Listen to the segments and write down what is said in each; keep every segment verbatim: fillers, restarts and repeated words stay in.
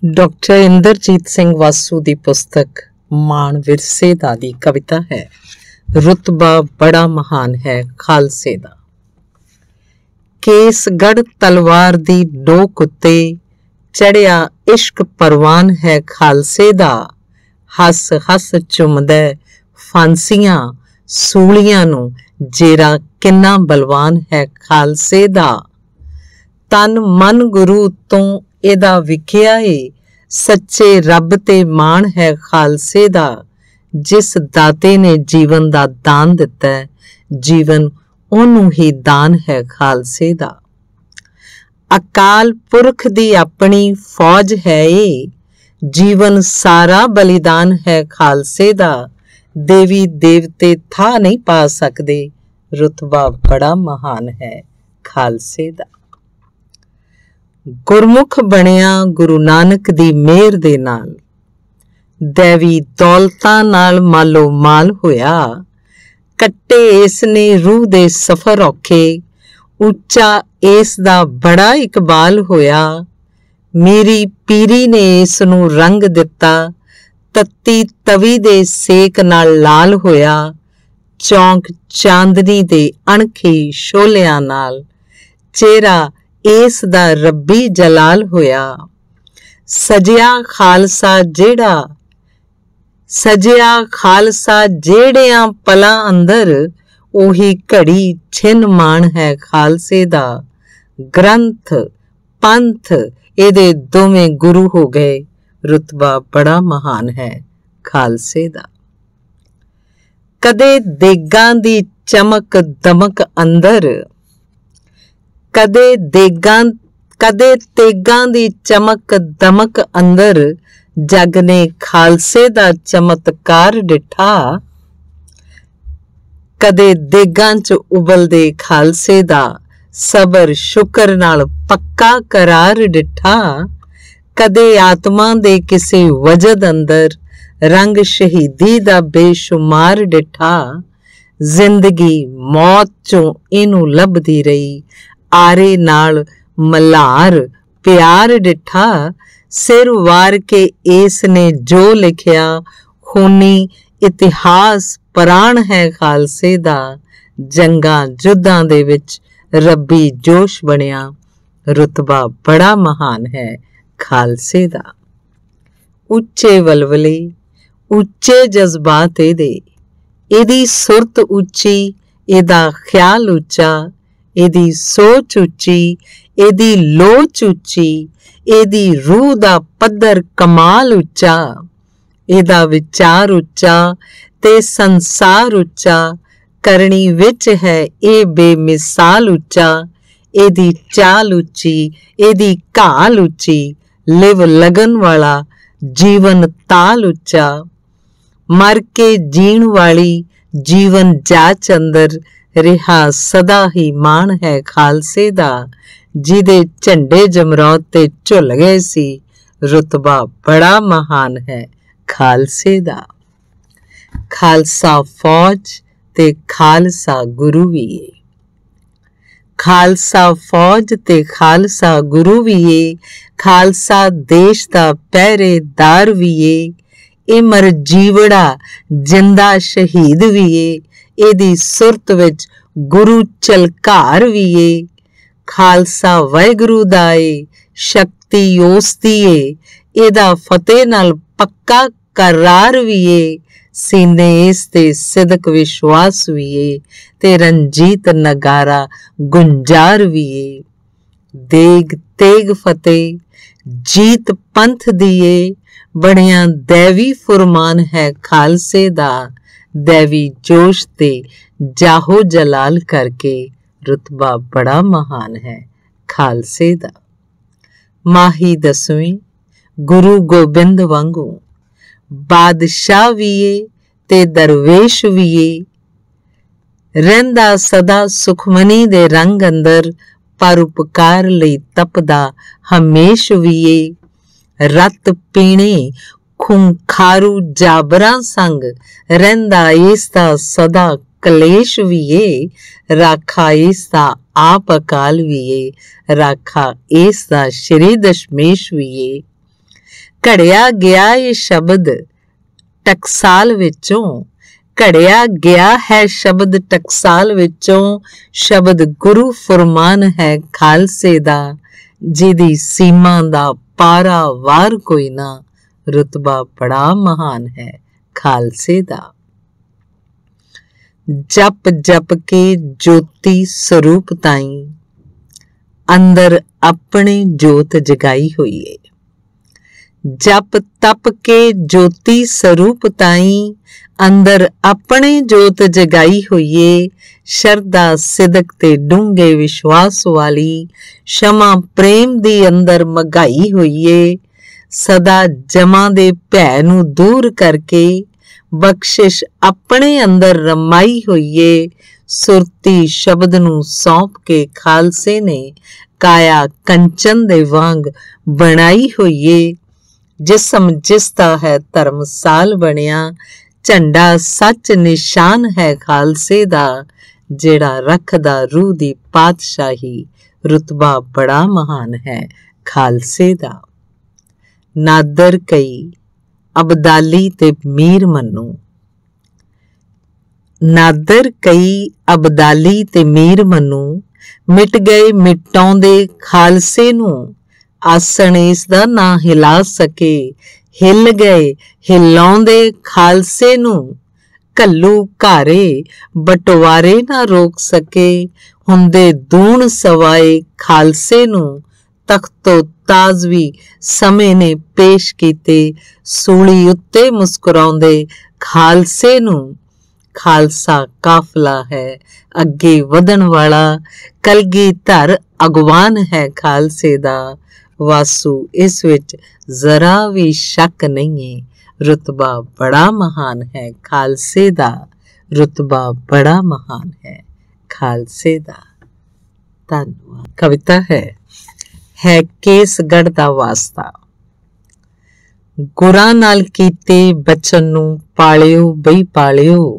Doctor Indrajit Singh वासू की पुस्तक मान विरसे दा दी कविता है। रुतबा बड़ा महान है खालसे दा। केसगढ़ तलवार दी डोक उत्ते चढ़िया इश्क परवान है खालसे दा। हस हस चुमदै फांसियां सूलियां नूं जेरा किन्ना बलवान है खालसे दा। तन मन गुरु तो एदा विख्या है सच्चे रब ते मान है खालसे दा। जिस दाते ने जीवन दा दान दिता है जीवन ओनू ही दान है खालसे दा। अकाल पुरख दी अपनी फौज है ये जीवन सारा बलिदान है खालसे दा। देवी देवते था नहीं पा सकते रुतबा बड़ा महान है खालसे दा। गुरमुख बनिया गुरु नानक दी मेहर दे नाल दैवी दौलतां नाल मालो माल होया। कट्टे इसने रूह दे सफर औखे उच्चा इस दा बड़ा इकबाल होया। मेरी पीरी ने इस नूं रंग दिता तत्ती तवी दे सेक नाल लाल होया। चौंक चांदनी दे अणखी शोलियां नाल चेहरा इस दा रब्बी जलाल होया। सजिया खालसा जेड़ा सजिया खालसा जेड़ियां पलां अंदर ओही घड़ी छिन मान है खालसे दा। ग्रंथ पंथ एदे दोवें गुरु हो गए रुतबा बड़ा महान है खालसे दा। कदे देगां दी चमक दमक अंदर कदे देगां कदे तेगां दी चमक दमक अंदर जग ने खालसे दा चमत्कार डिठा। कदे देगां च उबलदे खालसे दा सबर शुकर नाल पक्का करार डिठा। कदे आत्मा दे किसे वजद अंदर रंग शहीदी दा बेशुमार डिठा। जिंदगी मौत चों इनू लभदी रही आरे नाल मल्हार प्यार डिठा। सिर वार के इस ने जो लिखिया खूनी इतिहास प्राण है खालसे दा। जंगा जुद्धां दे विच रब्बी जोश बनिया रुतबा बड़ा महान है खालसे दा। उच्चे वलवले उच्चे जज्बात एदे एदी सुरत उच्ची एदा ख्याल उच्चा। एदी सोच उच्ची एदी लोच उच्ची एदी रूह दा पद्धर कमाल उच्चा। एदा विचार उच्चा ते संसार उच्चा करनी विच है ए बेमिसाल उच्चा। एदी चाल उच्ची एदी घाल उच्ची लिव लगन वाला जीवन ताल उच्चा। मर के जीण वाली जीवन जाच अंदर रिहा सदा ही मान है खालसे दा। जिदे झंडे जमरौत ते झुल गए सी रुतबा बड़ा महान है खालसे दा। खालसा फौज ते खालसा गुरु भी है। खालसा फौज ते खालसा गुरु भी है। खालसा देश दा पहरेदार भी है। ए मर जीवड़ा जिंदा शहीद भी है। एदी सुरत विच गुरु चलकार भी है। खालसा वाहिगुरु दा ए शक्ति उस दी ए एदा फतेह नाल पक्का करार भी है। सीने इस ते सिदक विश्वास भी है ते रंजीत नगारा गुंजार भी है। देग तेग फतेह जीत पंथ दिए बनिया दैवी फुरमान है खालसे दा। दैवी जोश ते जाहो जलाल करके रुतबा बड़ा महान है खालसे दा। माही दसवें गुरु गोबिंद वांगू बादशाह भी है ते दरवेश भी है। रहिंदा सदा सुखमनी दे रंग अंदर पर उपकार लई तपदा हमेश भी है। रत पीने खूंखारू जाबरा संग रहिंदा इसदा सदा कलेश भी है। राखा इसदा आप अकाल भी है। राखा इसदा श्री दशमेश भी है। ਘੜਿਆ ਗਿਆ ਇਹ ਸ਼ਬਦ ਟਕਸਾਲ ਵਿੱਚੋਂ, ਘੜਿਆ ਗਿਆ ਹੈ ਸ਼ਬਦ ਟਕਸਾਲ ਵਿੱਚੋਂ, ਸ਼ਬਦ ਗੁਰੂ ਫੁਰਮਾਨ ਹੈ ਖਾਲਸੇ ਦਾ, ਜਿਹਦੀ ਸੀਮਾ ਦਾ ਪਾਰਾ ਵਾਰ ਕੋਈ ਨਾ, ਰੁਤਬਾ ਬੜਾ ਮਹਾਨ ਹੈ ਖਾਲਸੇ ਦਾ। ਜਪ ਜਪ ਕੇ ਜੋਤੀ ਸਰੂਪ ਤਾਈਂ, ਅੰਦਰ ਆਪਣੇ ਜੋਤ ਜਗਾਈ ਹੋਈ ਏ। ਜਪ ਤਪ ਕੇ ਜੋਤੀ ਸਰੂਪ ਤਾਈਂ, ਅੰਦਰ ਆਪਣੇ ਜੋਤ ਜਗਾਈ ਹੋਈਏ। ਸ਼ਰਧਾ ਸਿਦਕ ਤੇ ਡੂੰਘੇ ਵਿਸ਼ਵਾਸ ਵਾਲੀ, ਸ਼ਮਾ ਪ੍ਰੇਮ ਦੀ ਅੰਦਰ ਮਗਾਈ ਹੋਈਏ। ਸਦਾ ਜਮਾਂ ਦੇ ਭੈ ਨੂੰ ਦੂਰ ਕਰਕੇ, ਬਖਸ਼ਿਸ਼ ਆਪਣੇ ਅੰਦਰ ਰਮਾਈ ਹੋਈਏ। ਸੁਰਤੀ ਸ਼ਬਦ ਨੂੰ ਸੌਂਪ ਕੇ ਖਾਲਸੇ ਨੇ, ਕਾਇਆ ਕੰਚਨ ਦੇ ਵਾਂਗ ਬਣਾਈ ਹੋਈਏ। ਜਿਸਮ ਜਿਸਦਾ ਹੈ ਧਰਮਸਾਲ ਬਣਿਆ, ਝੰਡਾ ਸੱਚ ਨਿਸ਼ਾਨ ਹੈ ਖਾਲਸੇ ਦਾ, ਜਿਹੜਾ ਰੱਖਦਾ ਰੂਹ ਦੀ ਪਾਤਸ਼ਾਹੀ, ਰੁਤਬਾ ਬੜਾ ਮਹਾਨ ਹੈ ਖਾਲਸੇ ਦਾ। ਨਾਦਰ ਕਈ ਅਬਦਾਲੀ ਤੇ ਮੀਰ ਮੰਨੂ, ਨਾਦਰ ਕਈ ਅਬਦਾਲੀ ਤੇ ਮੀਰ ਮੰਨੂ, ਮਿਟ ਗਏ ਮਿਟਾਉਂਦੇ ਖਾਲਸੇ ਨੂੰ। ਆਸਣ ਇਸ ਦਾ ਨਾ ਹਿਲਾ ਸਕੇ, ਹਿੱਲ ਗਏ ਹਿਲਾਉਂਦੇ ਖਾਲਸੇ ਨੂੰ। ਘੱਲੂ ਘਾਰੇ ਬਟਵਾਰੇ ਨਾ ਰੋਕ ਸਕੇ, ਹੁੰਦੇ ਦੂਣ ਸਵਾਏ ਖਾਲਸੇ ਨੂੰ। ਤਖਤੋ ਤਾਜ਼ਵੀ ਸਮੇਂ ਨੇ ਪੇਸ਼ ਕੀਤੇ, ਸੂਲੀ ਉੱਤੇ ਮੁਸਕਰਾਉਂਦੇ ਖਾਲਸੇ ਨੂੰ। ਖਾਲਸਾ ਕਾਫਲਾ ਹੈ ਅੱਗੇ ਵਧਣ ਵਾਲਾ, ਕਲਗੀ ਧਰ ਅਗਵਾਨ ਹੈ ਖਾਲਸੇ ਦਾ। ਵਾਸੂ ਇਸ ਵਿੱਚ ਜ਼ਰਾ ਵੀ ਸ਼ੱਕ ਨਹੀਂ ਹੈ, ਰੁਤਬਾ ਬੜਾ ਮਹਾਨ ਹੈ ਖਾਲਸੇ ਦਾ, ਰੁਤਬਾ ਬੜਾ ਮਹਾਨ ਹੈ ਖਾਲਸੇ ਦਾ। ਧੰਨਵਾਦ। ਕਵਿਤਾ ਹੈ ਹੈ ਕੇਸਗੜ੍ਹ ਦਾ ਵਾਸਤਾ। ਗੁਰਾਂ ਨਾਲ ਕੀਤੇ ਬਚਨ ਨੂੰ ਪਾਲਿਓ ਬਈ ਪਾਲਿਓ,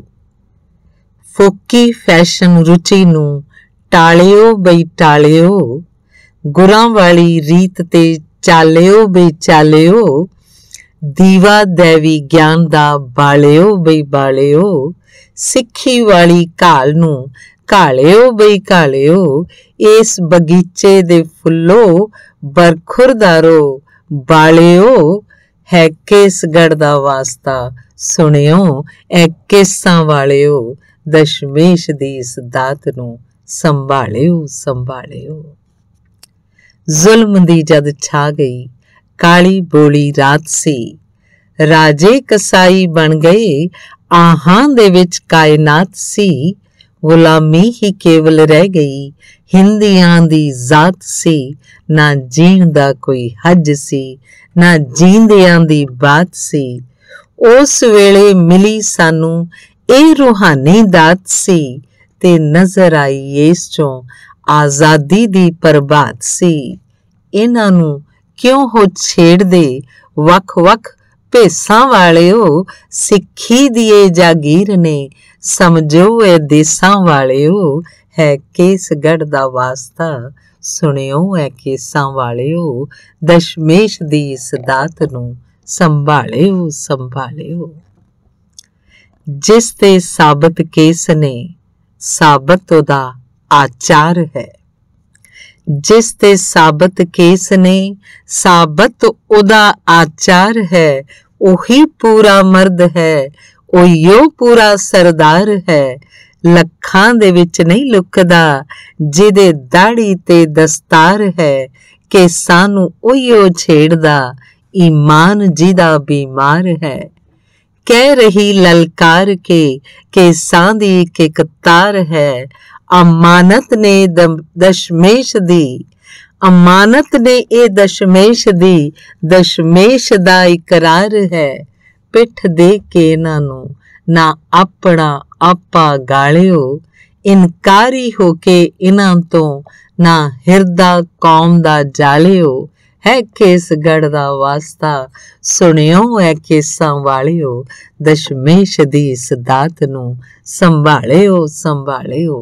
ਫੋਕੀ ਫੈਸ਼ਨ ਰੁਚੀ ਨੂੰ ਟਾਲਿਓ ਬਈ ਟਾਲਿਓ। ਗੁਰਾਂ ਵਾਲੀ ਰੀਤ ਤੇ ਚਾਲਿਓ ਬਈ ਚਾਲਿਓ, ਦੀਵਾ ਦੇਵੀ ਗਿਆਨ ਦਾ ਬਾਲਿਓ ਬਈ ਬਾਲਿਓ। ਸਿੱਖੀ ਵਾਲੀ ਘਾਲ ਨੂੰ ਘਾਲਿਓ ਬਈ ਘਾਲਿਓ, ਇਸ ਬਗੀਚੇ ਦੇ ਫੁੱਲੋ ਬਰਖੁਰਦਾਰੋ ਬਾਲਿਓ। ਹੈ ਕੇਸਗੜ੍ਹ ਦਾ ਵਾਸਤਾ ਸੁਣਿਓ ਐ ਕੇਸਾਂ ਵਾਲਿਓ, ਦਸ਼ਮੇਸ਼ ਦੀ ਇਸ ਦਾਤ ਨੂੰ ਸੰਭਾਲਿਓ ਸੰਭਾਲਿਓ। ਜ਼ੁਲਮ ਦੀ ਜਦ ਛਾ ਗਈ ਕਾਲੀ ਬੋਲੀ ਰਾਤ ਸੀ, ਰਾਜੇ ਕਸਾਈ ਬਣ ਗਏ ਆਹਾਂ ਦੇ ਵਿੱਚ ਕਾਇਨਾਤ ਸੀ। ਗੁਲਾਮੀ ਹੀ ਕੇਵਲ ਰਹਿ ਗਈ ਹਿੰਦੀਆਂ ਦੀ ਜ਼ਾਤ ਸੀ, ਨਾ ਜੀਣ ਦਾ ਕੋਈ ਹੱਜ ਸੀ, ਨਾ ਜੀਂਦਿਆਂ ਦੀ ਬਾਤ ਸੀ। ਉਸ ਵੇਲੇ ਮਿਲੀ ਸਾਨੂੰ ਇਹ ਰੂਹਾਨੀ ਦਾਤ ਸੀ, ਤੇ ਨਜ਼ਰ ਆਈ ਇਸ ਚੋਂ ਆਜ਼ਾਦੀ ਦੀ ਪ੍ਰਭਾਤ ਸੀ। ਇਹਨਾਂ ਨੂੰ ਕਿਉਂ ਹੋ ਛੇੜਦੇ ਵੱਖ-ਵੱਖ ਭੇਸਾਂ ਵਾਲਿਓ, ਸਿੱਖੀ ਦੀ ਇਹ ਜਾਗੀਰ ਨੇ ਸਮਝੋ ਇਹ ਦੇਸਾਂ ਵਾਲਿਓ। ਹੈ ਕੇਸਗੜ੍ਹ ਦਾ ਵਾਸਤਾ ਸੁਣਿਓ ਐ ਕੇਸਾਂ ਵਾਲਿਓ, ਦਸ਼ਮੇਸ਼ ਦੀ ਇਸ ਦਾਤ ਨੂੰ ਸੰਭਾਲਿਓ ਸੰਭਾਲਿਓ। ਜਿਸ ਤੇ ਸਾਬਤ ਕੇਸ ਨੇ ਸਾਬਤ ਉਹਦਾ ਆਚਾਰ ਹੈ, ਜਿਸ ਤੇ ਸਾਬਤ ਕੇਸ ਨੇ ਸਾਬਤ ਉਹਦਾ ਆਚਾਰ ਹੈ। ਉਹੀ ਪੂਰਾ ਮਰਦ ਹੈ, ਉਹੀਓ ਪੂਰਾ ਸਰਦਾਰ ਹੈ। ਲੱਖਾਂ ਦੇ ਵਿੱਚ ਨਹੀਂ ਲੁਕਦਾ ਜਿਹਦੇ ਦਾੜੀ ਤੇ ਦਸਤਾਰ ਹੈ, ਕੇਸਾਂ ਨੂੰ ਉਹੀਓ ਛੇੜਦਾ ਈਮਾਨ ਜਿਹਦਾ ਬਿਮਾਰ ਹੈ। ਕਹਿ ਰਹੀ ਲਲਕਾਰ ਕੇ ਕੇਸਾਂ ਦੀ ਇੱਕ ਇੱਕ ਤਾਰ ਹੈ, ਅਮਾਨਤ ਨੇ ਦਸ਼ਮੇਸ਼ ਦੀ, ਅਮਾਨਤ ਨੇ ਇਹ ਦਸ਼ਮੇਸ਼ ਦੀ, ਦਸ਼ਮੇਸ਼ ਦਾ ਇਕਰਾਰ ਹੈ। ਪਿੱਠ ਦੇ ਕੇ ਇਹਨਾਂ ਨੂੰ ਨਾ ਆਪਣਾ ਆਪਾ ਗਾਲਿਓ, ਇਨਕਾਰੀ ਹੋ ਕੇ ਇਹਨਾਂ ਤੋਂ ਨਾ ਹਿਰਦਾ ਕੌਮ ਦਾ ਜਾਲਿਓ। ਹੈ ਕੇਸਗੜ੍ਹ ਦਾ ਵਾਸਤਾ ਸੁਣਿਓ ਐ ਕੇਸਾਂ ਵਾਲਿਓ, ਦਸ਼ਮੇਸ਼ ਦੀ ਇਸ ਦਾਤ ਨੂੰ ਸੰਭਾਲਿਓ ਸੰਭਾਲਿਓ।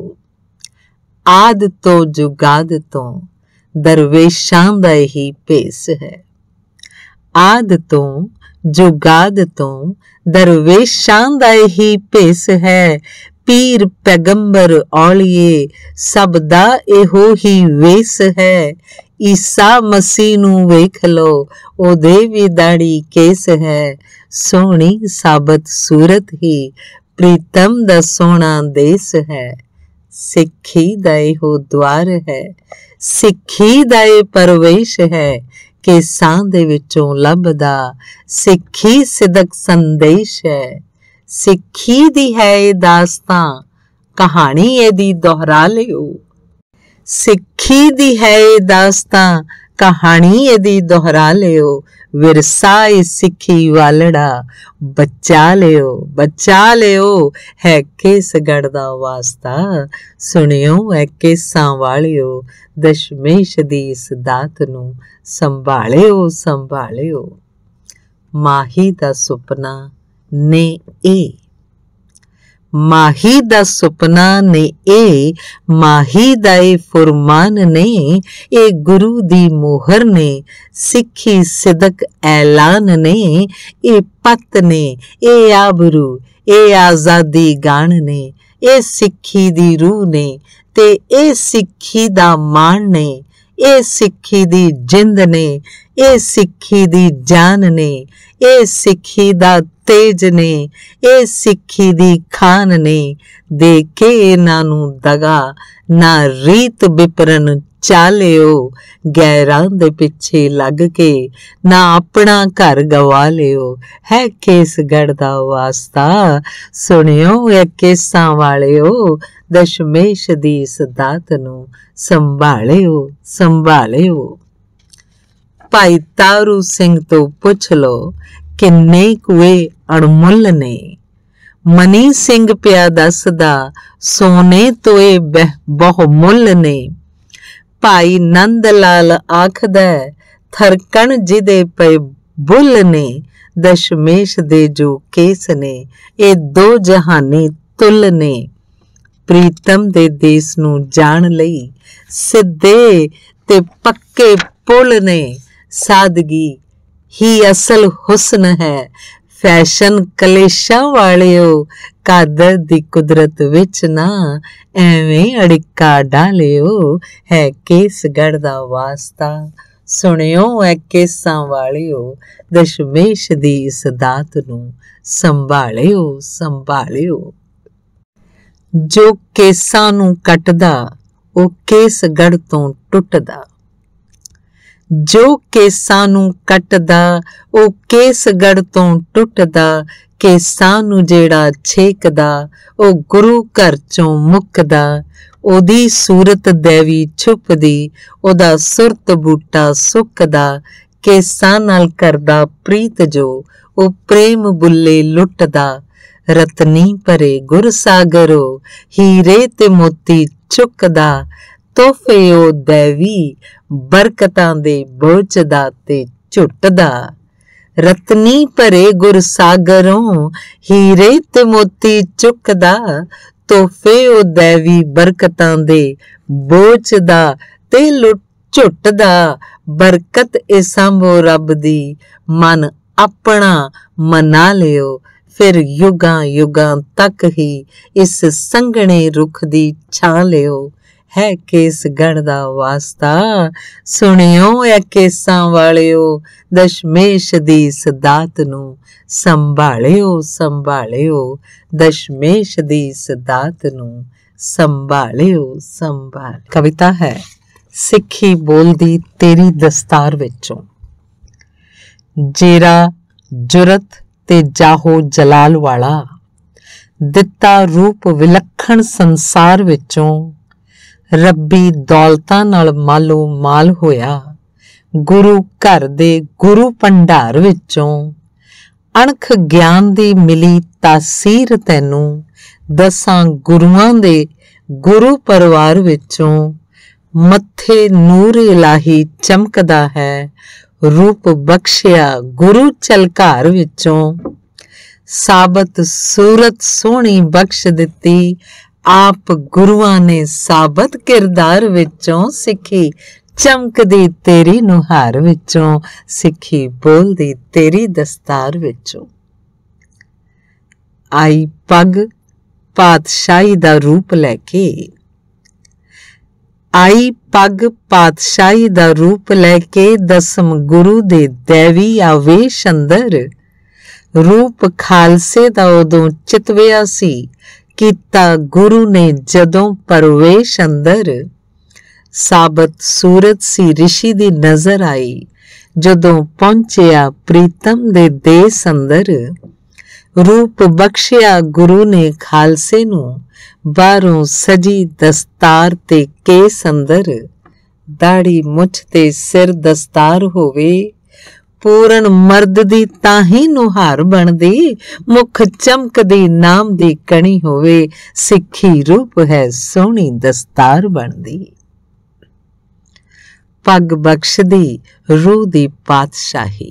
ਆਦ ਤੋਂ ਜੁਗਾਦ ਤੋਂ ਦਰਵੇਸ਼ਾਂ ਦਾ ਹੀ ਭੇਸ ਹੈ, आद तो जुगाद तो दरवेशां दा ही भेस है। पीर पैगंबर औलिए सब दा एहो ही वेस है। ईसा मसीह नू वेख लो ओदे भी दाड़ी केस है। सोहनी साबत सूरत ही प्रीतम दा सोहना देस है। सिक्खी दा एहो द्वार है, सिक्खी दा ए परवेश है। केसां दे विचों लभदा सिक्खी सिदक संदेश है। सिक्खी दी है ये दास्तां कहानी एदी दोहरा लियो। सिक्खी दी है ये दास्तां कहानी एदी दोहरा लियो। विरसा सिक्खी वालड़ा बचा लियो, बचा लियो। है केसगढ़ दा वास्ता सुनियो है केसां वालियो। दशमेश दी इस दात नू संभालियो, संभालियो। माही दा सुपना ने ए, माही दा सुपना ने ए, माही दा ए फुरमान ने ए गुरु दी मोहर ने। सिक्खी सिदक ऐलान ने ए पत ने ए आबरू ए आजादी गान ने। ए सिक्खी दी रूह ने ते ए सिक्खी दा मान ने। ए सिक्खी दी जिंद ने ए सिक्खी दी जान ने। ए सिक्खी दा तेज ने ए सिक्खी दी खान ने। दे के इन्हां नू दगा ना रीत बिपरन चालियो। गैरां दे पिछे लग के ना अपना घर गवा लियो। है केसगढ़ दा वास्ता सुनियो ए केसां वालियो। दशमेश दी इस दात नू संभालियो, संभालियो। भाई तारू सिंह तो पुछ लो किन्ने कुए अणमुल ने। मनी सिंह पिया दसदा सोने तोए बहुमुल ने। भाई नंद लाल आखदा थरकण जिदे पे बुल ने। दशमेश दे जो केस ने ए दो जहानी तुल ने। प्रीतम दे देस नू जान लई सिद्धे ते पक्के पुल ने। सादगी ही असल हुस्न है फैशन कलेशा वालियो। कादर दी कुदरत विच ना एवें अड़िका डालियो। है केसगढ़ दा वास्ता सुनियो है केसां वालियो। दशमेश दी इस दात नू संभालियो, संभालियो। जो केसां नू कटदा ओ केसगढ़ तो टुटदा। जो केसां नू कटदा ओ केसगढ़ तो टुटदा। केसां नू जेड़ा छेकदा ओ गुरु घर चों मुकदा। ओदी सूरत दैवी छुपदी ओदा सुरत बूटा सुकदा। केसां नाल करदा प्रीत जो ओ प्रेम बुल्ले लुटदा। रतनी भरे गुरसागरो हीरे ते मोती चुकदा। तोहफे ओ दैवी बरकतां दे बोझदा ते झुटदा। रतनी भरे गुरसागरों हीरे ते मोती चुकदा। तोहफे ओ दैवी बरकतां दे बोझदा ते लुट झुटदा। बरकत ए सांभो रब दी मन अपना मना लियो। फिर युगां युगां तक ही इस संघने रुख दी छां लियो। है केसगढ़ दा वास्ता सुनियो ए केसां वालियो। दशमेश दी इस दात नू संभालियो, संभालियो। दशमेश दी इस दात नू संभालियो, संभाल। कविता है सिक्खी बोलदी तेरी दस्तार विचों। जेरा जुरत ते जाहो जलाल वाला दिता रूप विलखण संसार विचों। रब्बी दौलतां नाल मालो माल होया गुरु घर दे गुरु भंडार विचों। अणख ज्ञान दी मिली तासीर तैनू दसां गुरुआं दे गुरु परिवार विचों। मत्थे नूर इलाही चमकदा है रूप बख्शिया गुरु चलकार विचों। साबत सूरत सोहनी बख्श दिती आप गुरुआं ने साबत किरदार विचों। सिक्खी चमकदी तेरी नुहार विचों, सिखी बोलदी तेरी दस्तार विचों। आई पग पातशाही दा रूप लैके, आई पग पातशाही दा रूप लैके, दसम गुरु दे दैवी आवेश अंदर। रूप खालसे दा उदों चितविया सी, कीता गुरु ने जदों परवेश अंदर। साबत सूरत सी ऋषि दी नजर आई, जदों पहुंचिया प्रीतम दे देस अंदर। रूप बख्शिया गुरु ने खालसे नूं, बाहरों सजी दस्तार ते केस अंदर। दाड़ी मुछ ते सिर दस्तार होवे, पूर्ण मर्द दी ताही नुहार बनदी। मुख चमकदी नाम दी कणी होवे, सिखी रूप है सोहनी दस्तार बनदी। पग बख्शदी रूह दी पातशाही,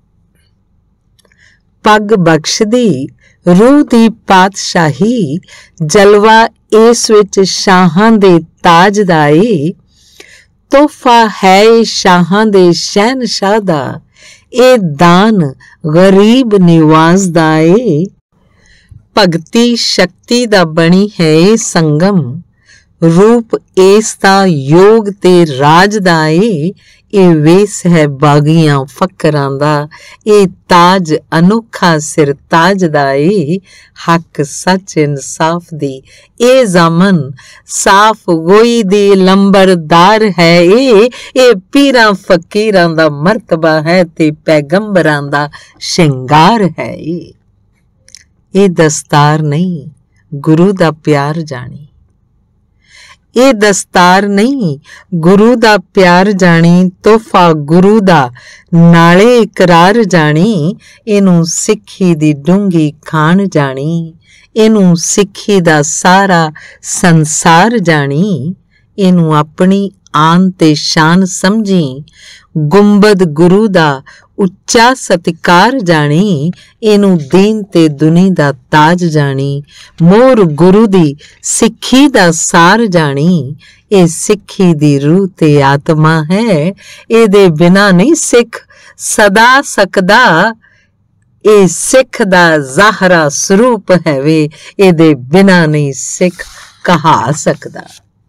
पग बख्शदी रूह दी पातशाही। जलवा इस विच शाहां दे ताज दा ए, तोहफा है शाहां दे शहनशाह दा। ए दान गरीब निवाज दा ए, भगती शक्ति दा बनी है ए संगम। रूप इस दा योग ते राज दा ए, ए वेस है बागियां फकरां दा। ए ताज अनोखा सिर ताज दा ए, हक सच इंसाफ दी ए जामन। साफ गोई दी लंबरदार है ए, ए पीरां फकीरां दा मर्तबा है ते पैगंबरां दा शिंगार है ए। ए दस्तार नहीं गुरु दा प्यार जानी, ये दस्तार नहीं गुरु दा प्यार जानी। तोहफा गुरु दा नाले इकरार जानी, इनू सिखी दी डूंगी खान जानी। इनू सिखी दा सारा संसार जानी, इनू अपनी आन ते शान समझी। गुंबद गुरु दा उच्चा सत्कार जानी, इनू दीन ते दुनी दा ताज जानी। मोर गुरु दी सिखी दा सार जानी, ए सिखी दी रूह ते आत्मा है। ए दे बिना नहीं सिख सदा सकदा, ए सिख दा ज़ाहरा स्वरूप है वे। ए दे बिना नहीं सिख कहा सकदा।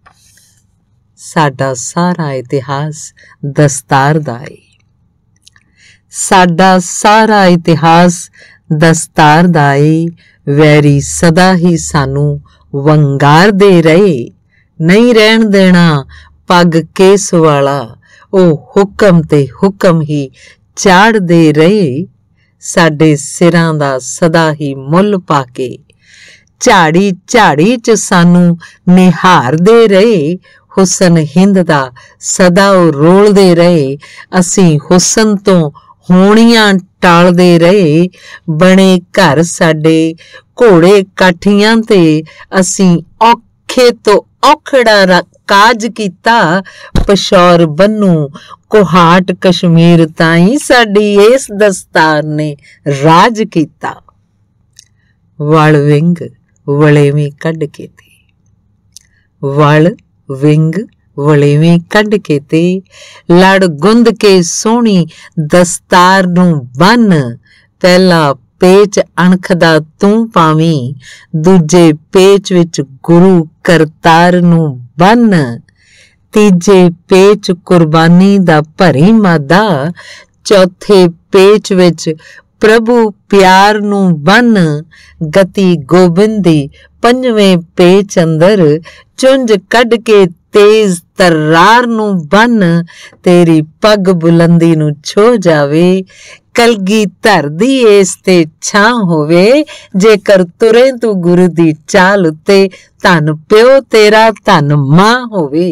साडा सारा इतिहास दस्तार दा है, साडा सारा इतिहास दस्तार दा है। वैरी सदा ही सानू वंगार दे रहे, नहीं रहन देना पग केस वाला। ओ हुक्म ते हुक्म ही चाड़ दे रहे, साडे सिरां दा सदा ही मुल पाके। झाड़ी झाड़ी च सानू निहार दे रहे, हुसन हिंद दा सदा रोल दे रहे। असी हुसन तो होणियां टालदे रहे, बने घर साडे घोड़े काठियां ते। असी औखे तो औखड़ा काज कीता, पशौर बन्नू कोहाट कश्मीर ताई साडी इस दस्तार ने राज कीता। वल विंग वलेवी कढ के ते, वल विंग वलेवी कढ के ते। लड़ गुंद के सोहनी दस्तार नू बन, पहला पेच अणख दा तू पावी। दूजे पेच विच गुरु करतार नू बन, तीजे पेच कुर्बानी दा भरी मादा। चौथे पेच विच प्रभु प्यार नू बन, गति गोबिंद दी पंजवें पेच अंदर। चुंझ कढ के तेज तर्रार नू बन, तेरी पग बुलंदी नू छो जावे। कलगी धर दी इस ते छां होवे, जेकर तुरे तू गुरु दी चाल उत्ते। धन प्यो तेरा धन मां होवे,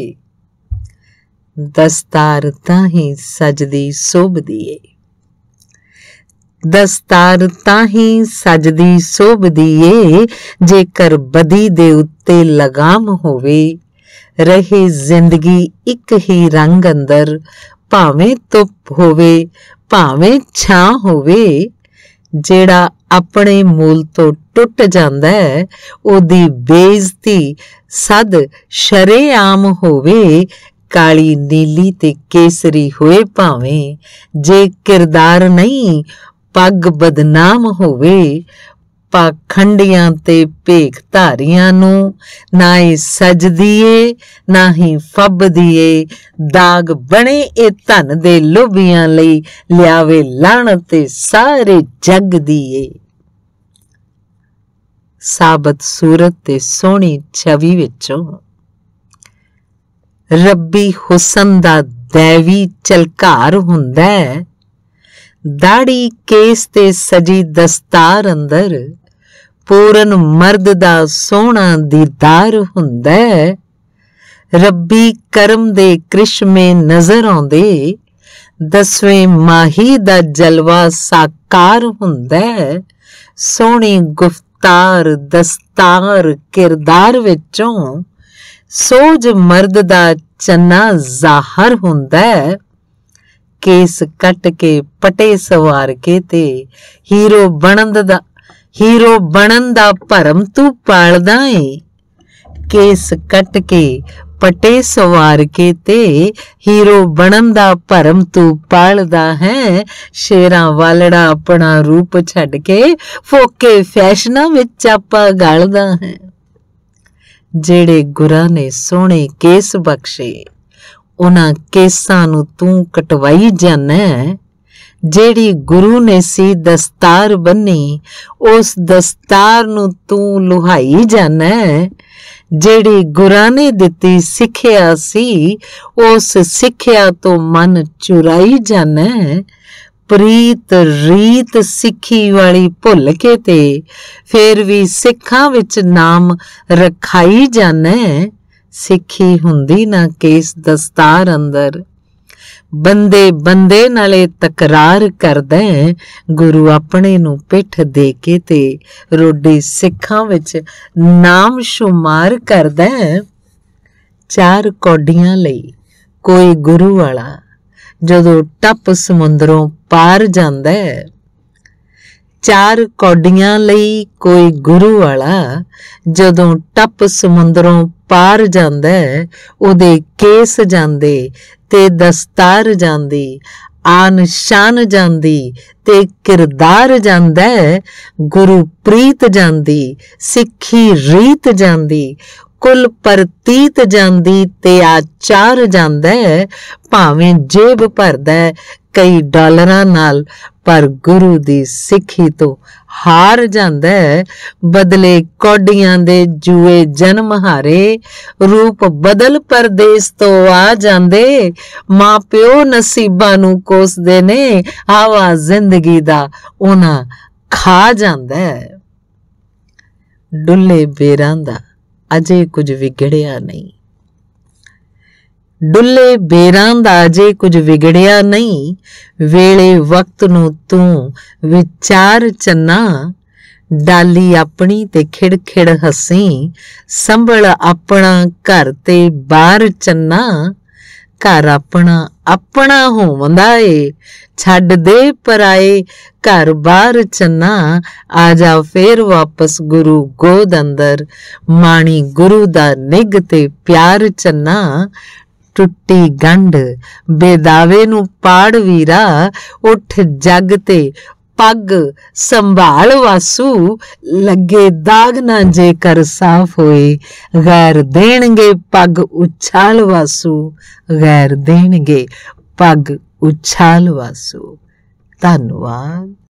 दस्तार ताही सजदी सोभदी ए। दस्तार ताही सजदी सोभदी ए, जेकर बदी दे उत्ते लगाम होवे। रहे जिंदगी एक ही रंग अंदर, भावें धुप होवे भावें छां होवे। जेड़ा अपने मूल तो टुट जांदा है, ओदी बेइज्जती सद शरेआम होवे। काली नीली ते केसरी होए भावें, जे किरदार नहीं पग बदनाम होवे। पाखंडियां ते भेख धारियां नूं ना ही सजदी ए ना ही फबदी ए। दाग बने ए धन दे लोभियां लई, लियावे लाणत ते सारे जग दी ए। साबत सूरत ते सोहनी छवि विचों रब्बी हुसन दा दैवी झलकार हुंदा है। दाड़ी केस ते सजी दस्तार अंदर पूरन मर्द दा सोहना दीदार हुंदा है। रब्बी करम दे करिश्मे नजर आउंदे, दसवें माही दा जलवा साकार हुंदा है। सोहनी गुफ्तार दस्तार किरदार विचों सोज मर्द दा चन्ना जाहर हुंदा है। केस कट के पटे सवार के ते हीरो बनन दा हीरो बनन दा भरम तू पालदा है। केस कट के पटे सवार के ते हीरो बनन दा भरम तू पालदा है। शेरां वालड़ा अपना रूप छड़ के फोके फैशनां विच आपा गलदा है। जेड़े गुरां ने सोहणे केस बख्शे, उन्हां केसां नूं तूं कटवाई जाना। जेड़ी गुरु ने सी दस्तार बन्नी, उस दस्तार नूं तूं लुहाई जाना। जेड़ी गुरां ने दित्ती सिक्ख्या सी, उस सिक्ख्या तो मन चुराई जाना। प्रीत रीत सिक्खी वाली भुल के ते फिर भी सिक्खां विच नाम रखाई जाना। सिक्खी हुंदी ना केस दस्तार अंदर, बंदे बंदे नाले तकरार करदा। गुरु अपने नूं पिठ दे के ते रोडी सिक्खां विच नाम शुमार करदा। चार कौडियां लई कोई गुरु वाला जदों टप समुंदरों पार जांदा है। चार कौडियां लई कोई गुरु वाला जदों टप समुंदरों पार जांदा है। उहदे केस जांदे ते दस्तार जांदी, आन शान जांदी ते किरदार जांदा है। गुरु प्रीत जांदी, सिक्खी रीत जांदी, कुल परतीत जांदी ते आचार जांदा है। भावें जेब भरदा कई डॉलरां नाल, पर गुरु दी सिक्खी तो हार जांदा है। बदले कौडियां दे जुए जन्म हारे, रूप बदल परदेस तो आ जांदे। मां प्यो नसीबां नूं कोसदे ने, हवा जिंदगी दा उन्हां खा जांदा है। डुल्ले बेरां दा अजे कुछ विगड़िया नहीं। डुल्ले बेरां दा अजे कुछ विगड़िया नहीं। वेले वक्त नूं तूं विचार चन्ना। डाली अपनी ते खिड़ खिड़ हसी, संभल अपना घर ते बाहर चन्ना। घर अपना अपना होवंदा ए, छड्ड दे पराए घर बाहर चन्ना। आजा फिर वापस गुरु गोद अंदर, माणी गुरु दा निग ते प्यार चन्ना। टुट्टी गंढ बेदावे नूं पाड़ वीरा, उठ जग ते पग संभाल वासू। लगे दाग ना जेकर साफ होए, गैर देणगे पग उछाल वासू। गैर देणगे पग उछाल वासू। धन्नवाद।